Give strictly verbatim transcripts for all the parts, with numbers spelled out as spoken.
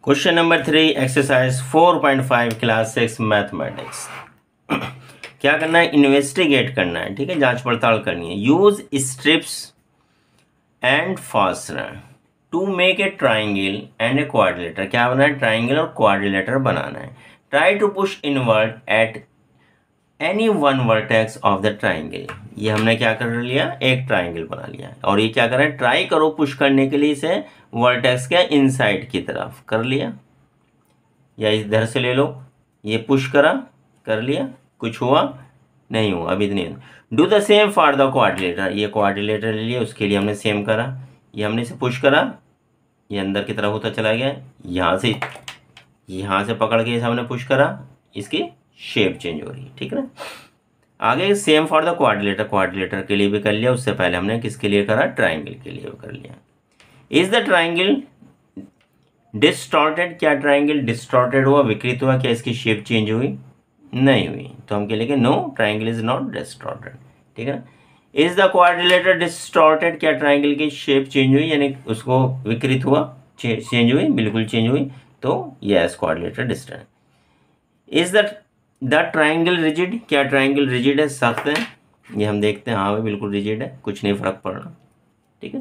Question number three exercise four point five class six mathematics. क्या करना है? Investigate करना है, ठीक है, जांच पड़ताल करनी है। Use strips and fastener to make a triangle and a quadrilateral. क्या बनाना है? ट्राइंगल और क्वाड्रिलेटर बनाना है। Try to push inward at any one vertex of the triangle. ये हमने क्या कर लिया? एक ट्राइंगल बना लिया। और ये क्या कर रहा है? ट्राई करो पुश करने के लिए इसे वर्टेक्स के इनसाइड की तरफ। कर लिया, या इधर से ले लो। ये पुश करा, कर लिया, कुछ हुआ नहीं हुआ, अभी नहीं। Do the same for the quadrilateral. ये क्वाड्रिलेटर ले लिया, उसके लिए हमने सेम करा। ये हमने इसे पुश करा, ये अंदर की तरफ होता चला गया। यहाँ से यहाँ से पकड़ के हमने पुश करा, इसकी शेप चेंज हो रही है, ठीक है ना। आगे same for the quadrilateral. Quadrilateral के लिए भी कर लिया, उससे पहले हमने किसके लिए करा? ट्राइंगल के लिए भी कर लिया। Is the triangle distorted? क्या ट्राइंगल डिस्टॉर्टेड हुआ, विकृत हुआ? क्या इसकी शेप चेंज हुई? नहीं हुई। तो हम क्या लिखेंगे? No, triangle is not distorted, ठीक है ना। Is the quadrilateral distorted? क्या ट्राइंगल की शेप चेंज हुई, यानी उसको विकृत हुआ, चेंज हुई? बिल्कुल चेंज हुई। तो yes, quadrilateral distorted. Is the the triangle rigid? क्या ट्राइंगल रिजिड है, सख्त है? ये हम देखते हैं, हाँ भाई बिल्कुल रिजिड है, कुछ नहीं फर्क पड़ रहा, ठीक है।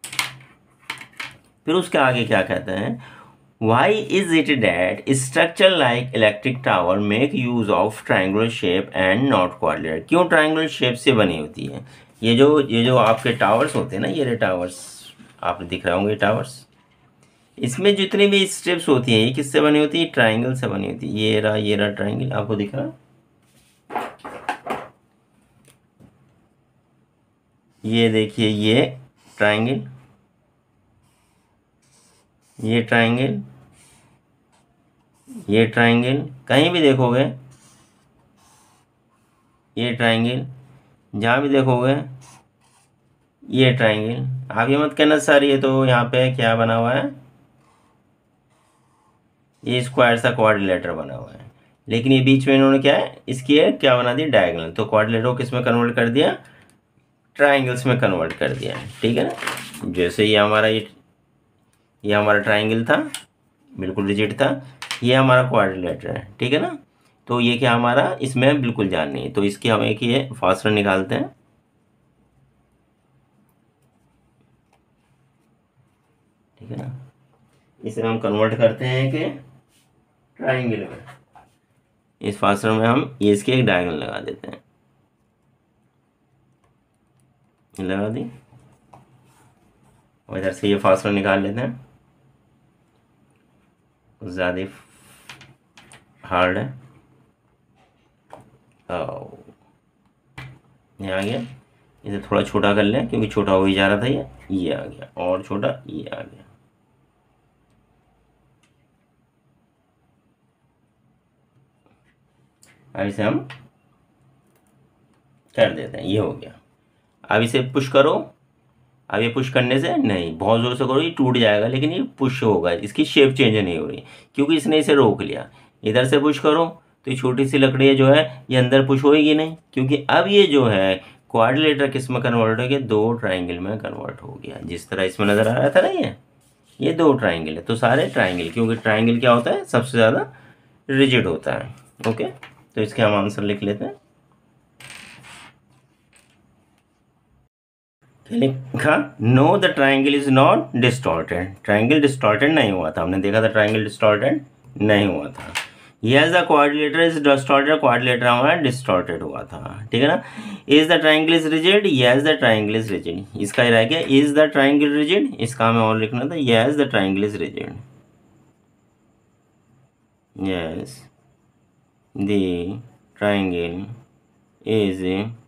फिर उसके आगे क्या कहते हैं? Why is it that structure like electric tower make use of triangular shape and not quadrilateral? क्यों ट्राइंगुलर शेप से बनी होती है? ये जो ये जो आपके टावर्स होते हैं ना, ये टावर्स आपने दिख रहे होंगे टावर्स, इसमें जितनी भी स्ट्रिप्स होती हैं, ये किससे बनी होती है? ट्राइंगल से बनी होती है। ये रहा ये रहा ट्राइंगल, आपको दिख रहा है? ये देखिए, ये ट्राइंगल, ये ट्राइंगल, ये ट्राइंगल, कहीं भी देखोगे ये ट्राइंगल, जहाँ भी देखोगे ये ट्राइंगल। आप ये मत कहना सर ये तो यहाँ पे क्या बना हुआ है, ये स्क्वायर सा क्वाड्रिलेटर बना हुआ है, लेकिन ये बीच में इन्होंने क्या है, इसकी है क्या बना दी? डायगोनल। तो क्वाड्रिलेटर को किस में कन्वर्ट कर दिया? ट्राइंगल्स में कन्वर्ट कर दिया, ठीक है ना। जैसे ये हमारा ये ये हमारा ट्राइंगल था, बिल्कुल रिजिड था, ये हमारा क्वाड्रिलेटर है, ठीक है ना। तो ये क्या हमारा, इसमें बिल्कुल जान नहीं है। तो इसकी हम एक ये फास्टर निकालते हैं, ठीक है ना। इसे हम कन्वर्ट करते हैं कि ट्राइंगल में। इस फास्टर में हम ये इसके एक डायगोनल लगा देते हैं, लगा दी। और इधर से ये फास्टर निकाल लेते हैं, कुछ ज़्यादा हार्ड है। ये आ गया। इसे थोड़ा छोटा कर लें, क्योंकि छोटा हो ही जा रहा था ये ये आ गया, और छोटा ये आ गया। अब इसे हम कर देते हैं, ये हो गया। अब इसे पुश करो। अब ये पुश करने से नहीं, बहुत ज़ोर से करो ये टूट जाएगा, लेकिन ये पुश होगा, इसकी शेप चेंज नहीं हो रही, क्योंकि इसने इसे रोक लिया। इधर से पुश करो तो ये छोटी सी लकड़ी जो है ये अंदर पुश होएगी नहीं, क्योंकि अब ये जो है क्वाड्रिलेटर किस में कन्वर्ट हो गया? दो ट्राइंगल में कन्वर्ट हो गया। जिस तरह इसमें नज़र आ रहा था ना, ये ये दो ट्राइंगल है, तो सारे ट्राइंगल, क्योंकि ट्राइंगल क्या होता है? सबसे ज़्यादा रिजिड होता है। ओके, तो इसके हम आंसर लिख लेते हैं। लिखा, no the triangle is not distorted. Triangle distorted नहीं हुआ था, हमने देखा था ट्राइंगल डिस्टॉर्टेड नहीं हुआ था। Yes the quadrilateral is distorted, quadrilateral हमारा डिस्टॉर्टेड हुआ था, ठीक है ना। Is the triangle is rigid? Yes the triangle is rigid. इसका ही रह गया, इज द ट्राइंगल रिजिड? इसका हमें और लिखना था, yes the triangle is rigid. Yes the triangle is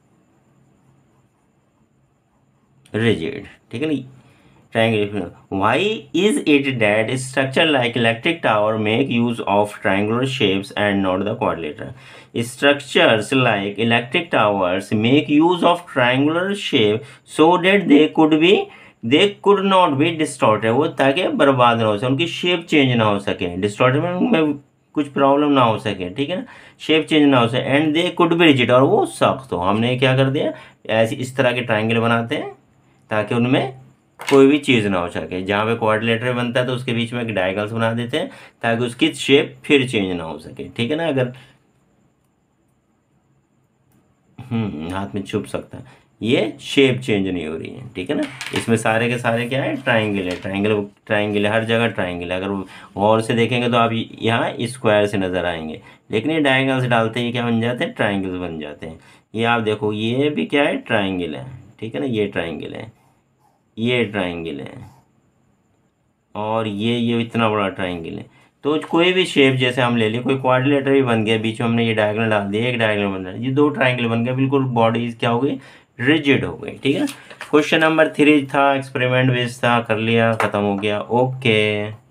rigid, ठीक है ना। Triangle, why is it that structure like electric tower make use of triangular shapes and not the quadrilateral? Structures like electric towers make use of triangular shape so that they could be they could not be distorted. वो ताकि बर्बाद ना हो सके, उनकी shape change ना हो सके, डिस्टॉर्टेड में कुछ प्रॉब्लम ना हो सके, ठीक है ना, शेप चेंज ना हो सके। And they could be rigid, और वो सख्त हो। हमने क्या कर दिया, ऐसी इस तरह के ट्राइंगल बनाते हैं ताकि उनमें कोई भी चीज़ ना हो सके। जहाँ पे क्वाड्रिलेटरल बनता है तो उसके बीच में एक डायगोनल्स बना देते हैं ताकि उसकी शेप फिर चेंज ना हो सके, ठीक है ना। अगर हम्म हाथ में छुप सकता है, ये शेप चेंज नहीं हो रही है, ठीक है ना। इसमें सारे के सारे क्या है, ट्राइंगल है, ट्राइंगल ट्राइंगल है, हर जगह ट्राइंगल है। अगर गौर से देखेंगे तो आप यहाँ स्क्वायर से नज़र आएंगे, लेकिन ये डायगोनल से डालते ही क्या बन जाते हैं, ट्राइंगल बन जाते हैं। ये आप देखो, ये भी क्या है, ट्राइंगल है, ठीक है ना, ये ट्राइंगल है, ये ट्राइंगल है, और ये ये इतना बड़ा ट्राइंगल है। तो कोई भी शेप जैसे हम ले लिए, कोई क्वाड्रिलेटर भी बन गया, बीच में हमने ये डायगोनल डाल दिया, एक डायगोनल बन रहा है, ये दो ट्राइंगल बन गया, बिल्कुल बॉडी क्या हो गई, रिजिड हो गई, ठीक है ना। क्वेश्चन नंबर थ्री था, एक्सपेरिमेंट बेस्ड था, कर लिया, खत्म हो गया, ओके।